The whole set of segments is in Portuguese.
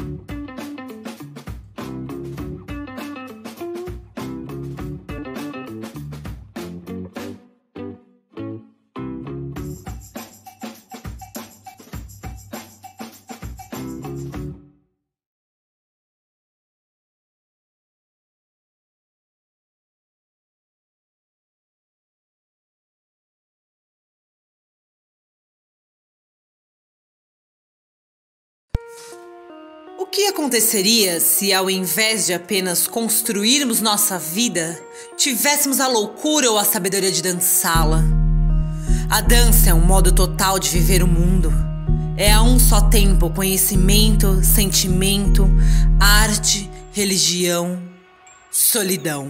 O que aconteceria se, ao invés de apenas construirmos nossa vida, tivéssemos a loucura ou a sabedoria de dançá-la? A dança é um modo total de viver o mundo. É a um só tempo conhecimento, sentimento, arte, religião, solidão.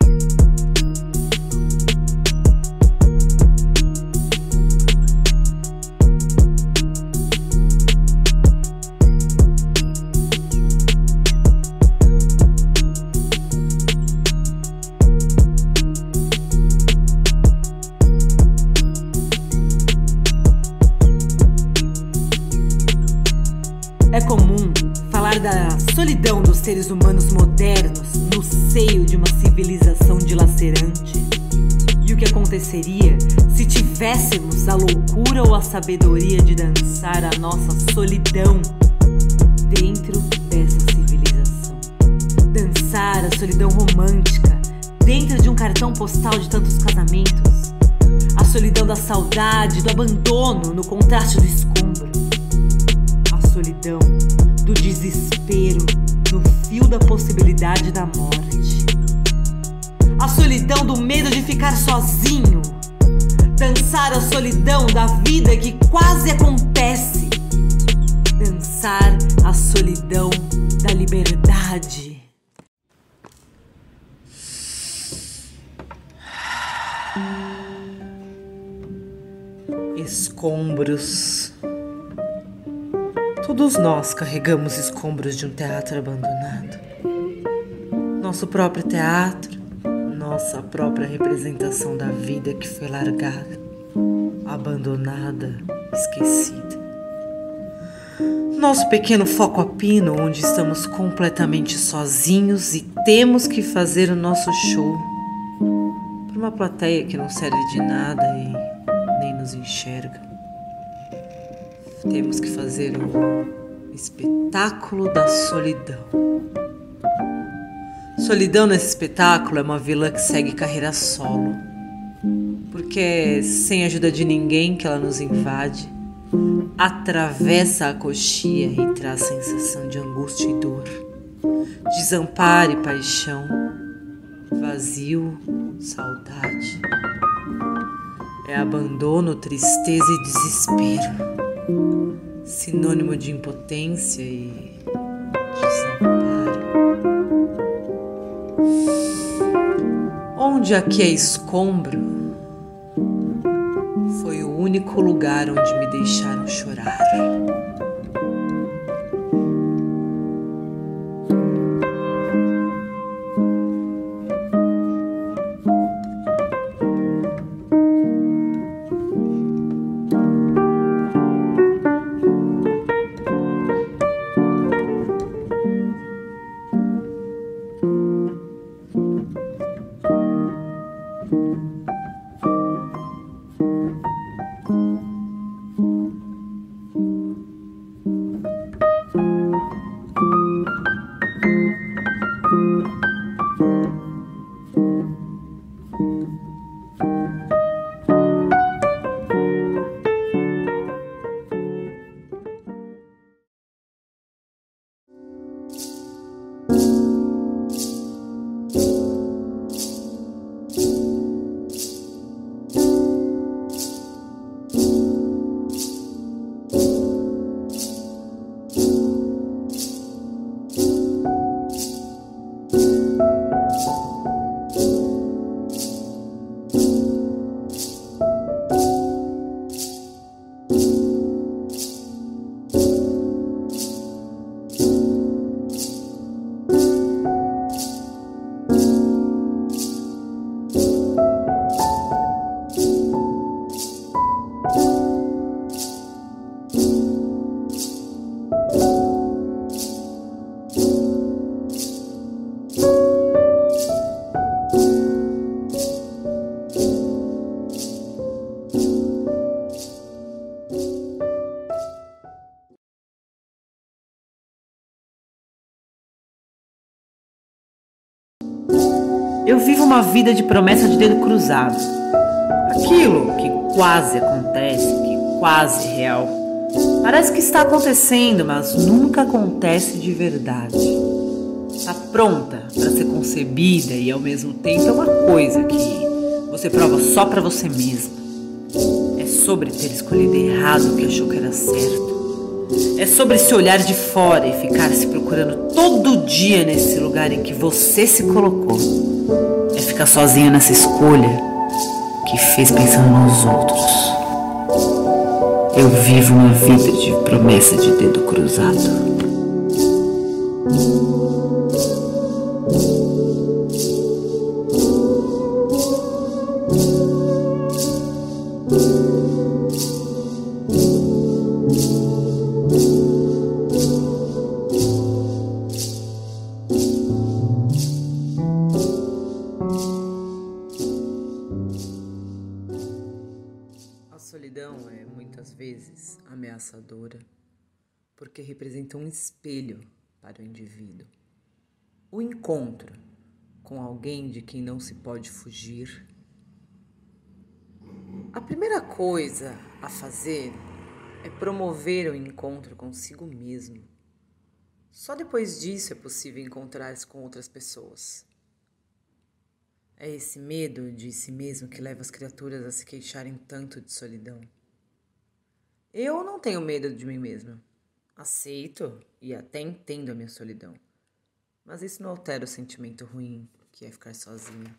É comum falar da solidão dos seres humanos modernos no seio de uma civilização dilacerante. E o que aconteceria se tivéssemos a loucura ou a sabedoria de dançar a nossa solidão dentro dessa civilização? Dançar a solidão romântica dentro de um cartão postal de tantos casamentos. A solidão da saudade, do abandono no contraste do escombro. Solidão, do desespero, no fio da possibilidade da morte. A solidão do medo de ficar sozinho. Dançar a solidão da vida que quase acontece. Dançar a solidão da liberdade. Escombros. Todos nós carregamos escombros de um teatro abandonado. Nosso próprio teatro, nossa própria representação da vida que foi largada, abandonada, esquecida. Nosso pequeno foco a pino onde estamos completamente sozinhos e temos que fazer o nosso show para uma plateia que não serve de nada e nem nos enxerga. Temos que fazer o espetáculo da solidão. Solidão nesse espetáculo é uma vilã que segue carreira solo. Porque é sem ajuda de ninguém que ela nos invade, atravessa a coxia e traz sensação de angústia e dor, desamparo e paixão, vazio, saudade. É abandono, tristeza e desespero. Sinônimo de impotência e desamparo. Onde aqui é escombro, foi o único lugar onde me deixaram chorar. Eu vivo uma vida de promessa de dedo cruzado. Aquilo que quase acontece, que quase é real, parece que está acontecendo, mas nunca acontece de verdade. Está pronta para ser concebida e ao mesmo tempo é uma coisa que você prova só para você mesma. É sobre ter escolhido errado o que achou que era certo. É sobre se olhar de fora e ficar se procurando todo dia nesse lugar em que você se colocou. É ficar sozinha nessa escolha que fez pensando nos outros. Eu vivo uma vida de promessa de dedo cruzado. A solidão é muitas vezes ameaçadora porque representa um espelho para o indivíduo. O encontro com alguém de quem não se pode fugir. A primeira coisa a fazer é promover o encontro consigo mesmo. Só depois disso é possível encontrar-se com outras pessoas. É esse medo de si mesmo que leva as criaturas a se queixarem tanto de solidão. Eu não tenho medo de mim mesma. Aceito e até entendo a minha solidão. Mas isso não altera o sentimento ruim que é ficar sozinha.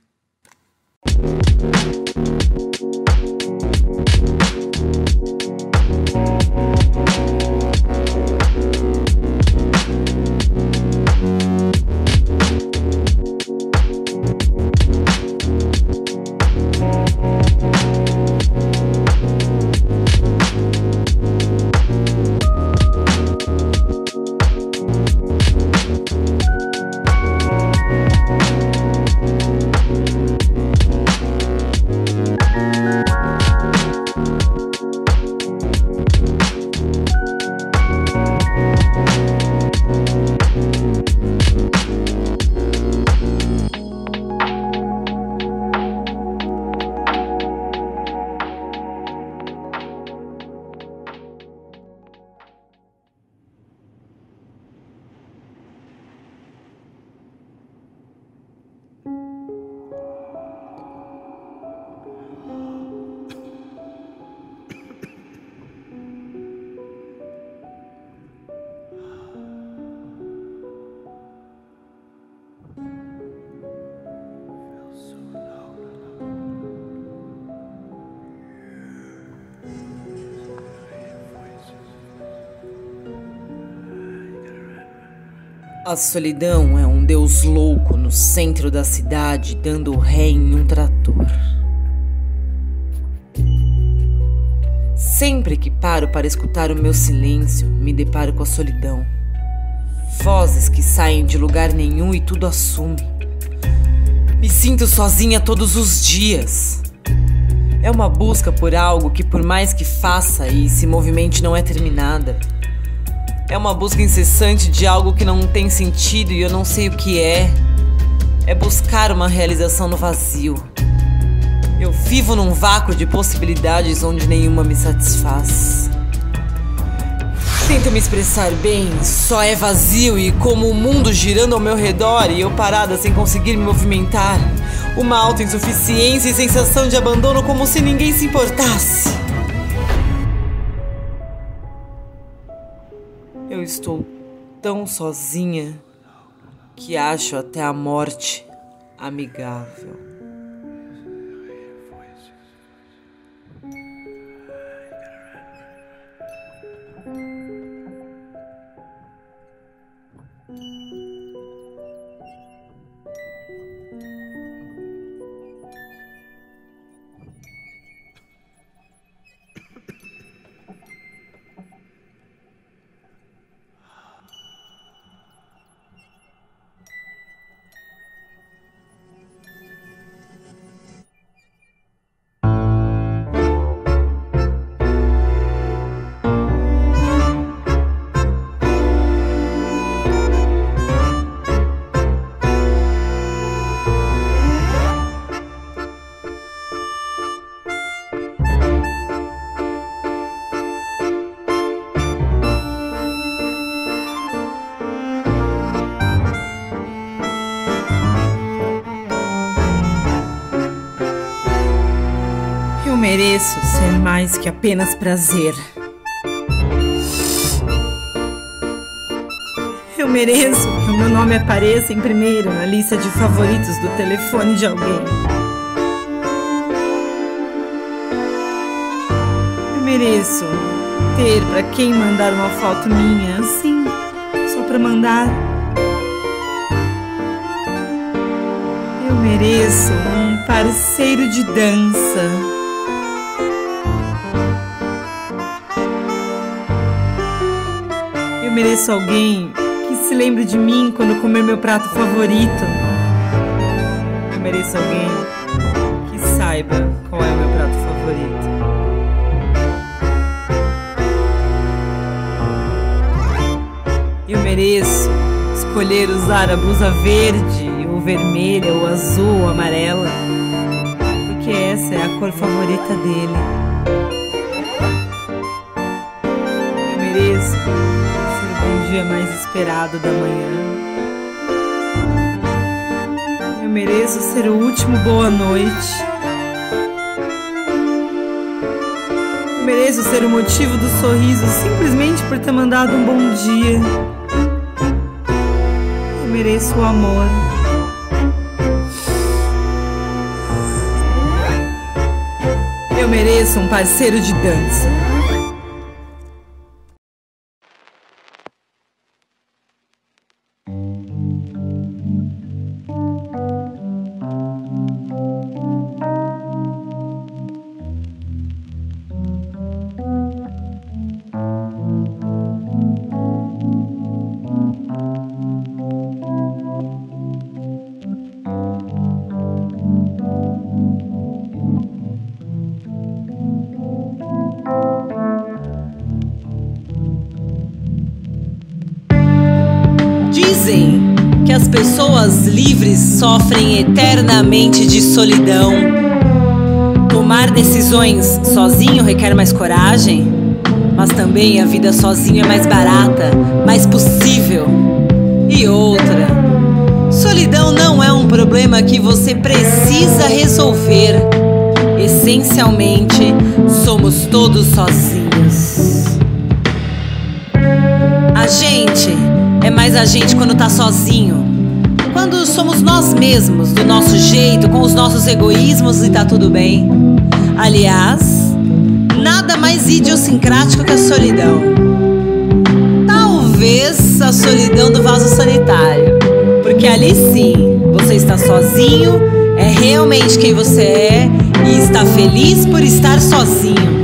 A solidão é um deus louco no centro da cidade, dando ré em um trator. Sempre que paro para escutar o meu silêncio, me deparo com a solidão. Vozes que saem de lugar nenhum e tudo assume. Me sinto sozinha todos os dias. É uma busca por algo que, por mais que faça e se movimente, não é terminada. É uma busca incessante de algo que não tem sentido e eu não sei o que é. É buscar uma realização no vazio. Eu vivo num vácuo de possibilidades onde nenhuma me satisfaz. Tento me expressar bem, só é vazio e como o mundo girando ao meu redor e eu parada sem conseguir me movimentar. Uma autoinsuficiência e sensação de abandono como se ninguém se importasse. Eu estou tão sozinha que acho até a morte amigável. mereço ser mais que apenas prazer. Eu mereço que o meu nome apareça em primeiro na lista de favoritos do telefone de alguém. Eu mereço ter pra quem mandar uma foto minha, assim, só pra mandar. Eu mereço um parceiro de dança. Eu mereço alguém que se lembre de mim quando comer meu prato favorito. Eu mereço alguém que saiba qual é o meu prato favorito. Eu mereço escolher usar a blusa verde, ou vermelha, ou azul, ou amarela, porque essa é a cor favorita dele. Eu mereço ser o bom dia mais esperado da manhã. Eu mereço ser o último boa noite. Eu mereço ser o motivo do sorriso simplesmente por ter mandado um bom dia. Eu mereço o amor. Eu mereço um parceiro de dança. Dizem que as pessoas livres sofrem eternamente de solidão. Tomar decisões sozinho requer mais coragem, mas também a vida sozinho é mais barata, mais possível. E outra, solidão não é um problema que você precisa resolver. Essencialmente, somos todos sozinhos. A gente é mais a gente quando tá sozinho. Quando somos nós mesmos, do nosso jeito, com os nossos egoísmos e tá tudo bem. Aliás, nada mais idiosincrático que a solidão. Talvez a solidão do vaso sanitário. Porque ali sim, você está sozinho, é realmente quem você é e está feliz por estar sozinho.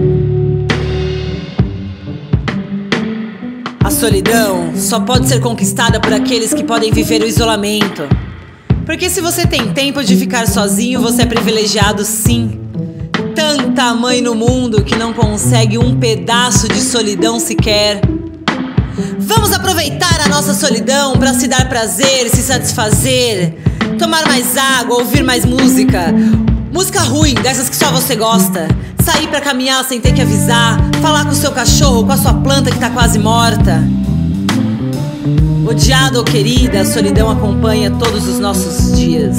A solidão só pode ser conquistada por aqueles que podem viver o isolamento. Porque se você tem tempo de ficar sozinho, você é privilegiado sim. Tanta mãe no mundo que não consegue um pedaço de solidão sequer. Vamos aproveitar a nossa solidão para se dar prazer, se satisfazer, tomar mais água, ouvir mais música. Música ruim, dessas que só você gosta. Sair pra caminhar sem ter que avisar. Falar com o seu cachorro, com a sua planta que tá quase morta. Odiado ou querida, a solidão acompanha todos os nossos dias.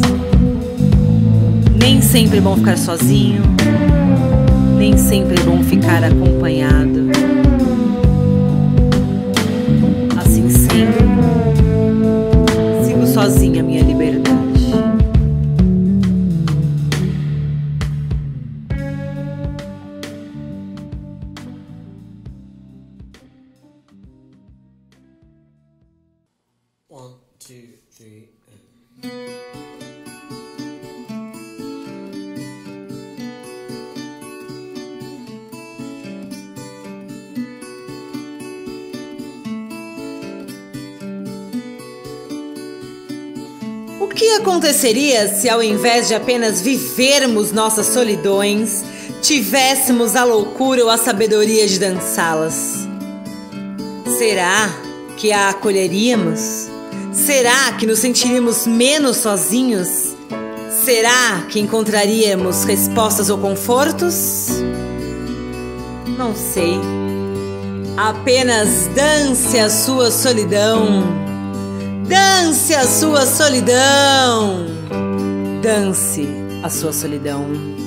Nem sempre é bom ficar sozinho, nem sempre é bom ficar acompanhado. Assim sendo, sigo sozinha a minha liberdade. One, two, three, O que aconteceria se, ao invés de apenas vivermos nossas solidões, tivéssemos a loucura ou a sabedoria de dançá-las? Será que a acolheríamos? Será que nos sentiríamos menos sozinhos? Será que encontraríamos respostas ou confortos? Não sei. Apenas dance a sua solidão. Dance a sua solidão. Dance a sua solidão.